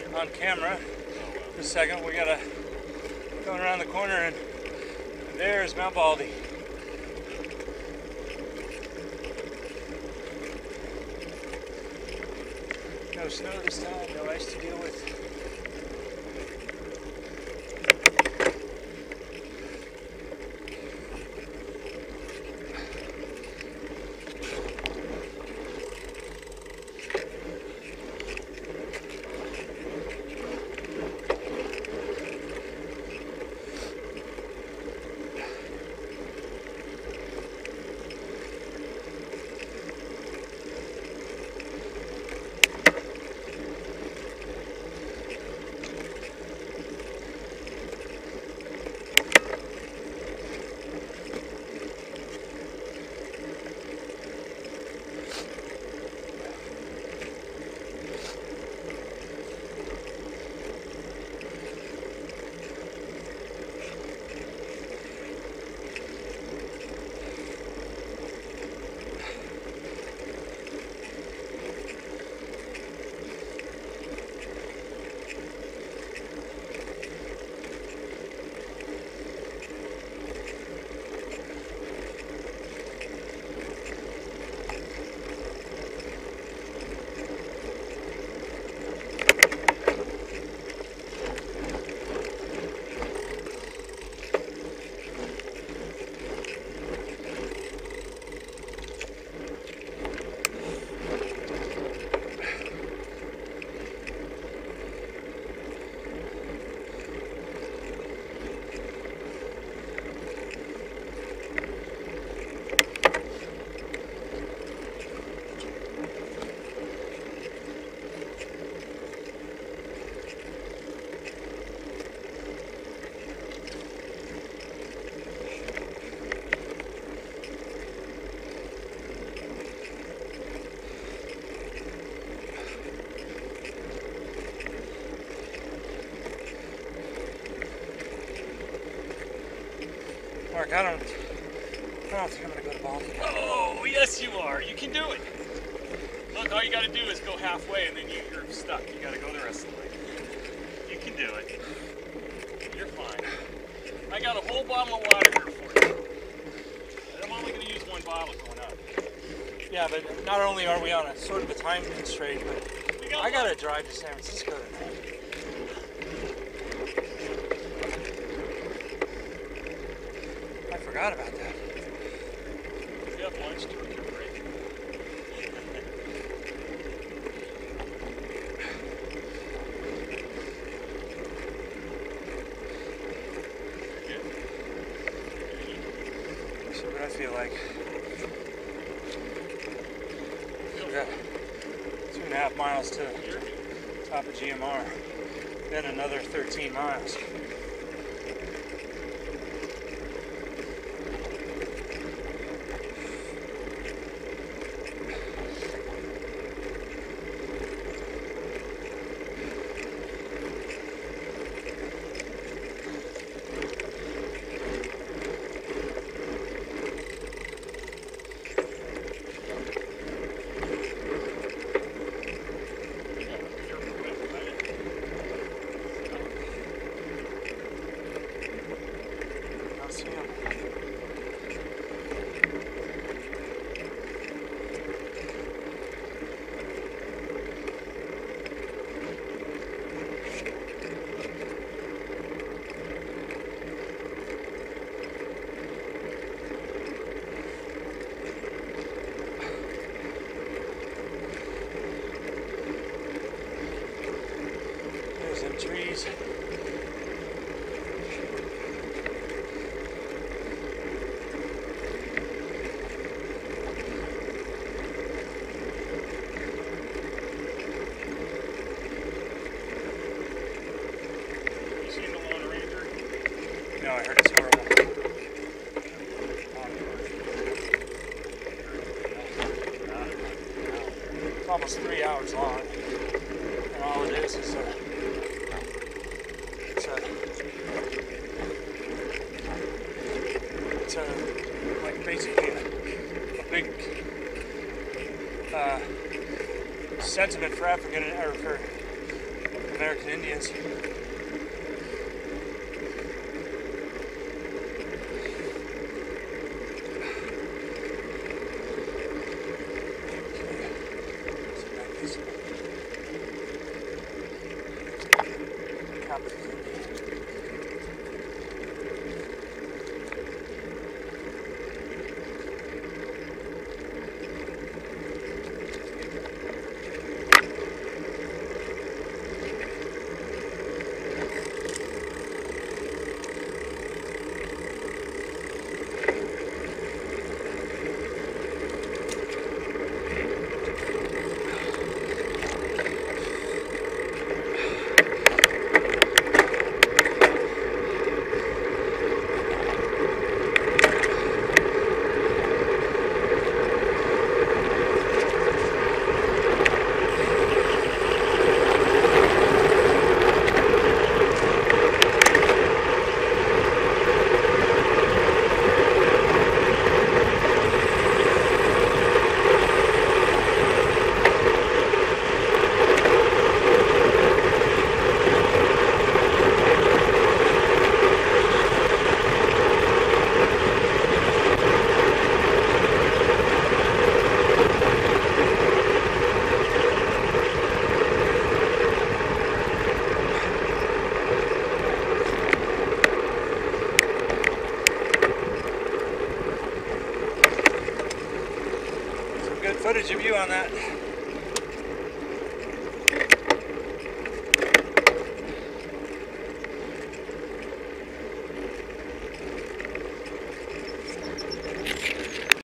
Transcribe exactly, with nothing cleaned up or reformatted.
on camera. For a second, we gotta go around the corner, and there's Mount Baldy. No snow this time, no ice to deal with. Mark, I don't, I don't think I'm gonna go to Baldy. Oh, yes you are. You can do it. Look, all you gotta do is go halfway and then you, you're stuck. You gotta go the rest of the way. You can do it. You're fine. I got a whole bottle of water here for you. And I'm only gonna use one bottle going up. Yeah, but not only are we on a sort of a time constraint, but got I gotta drive to San Francisco tonight. I forgot about that. You have lunch to take a break. So what I feel like, we got two and a half miles to the top of G M R, then another thirteen miles. Trees. You seen the Lone Ranger? No, I heard it's horrible. It's almost three hours long, and all it is is a It's a, it's a, like basically a, a big uh, sentiment for African or for American Indians. Footage of you on that.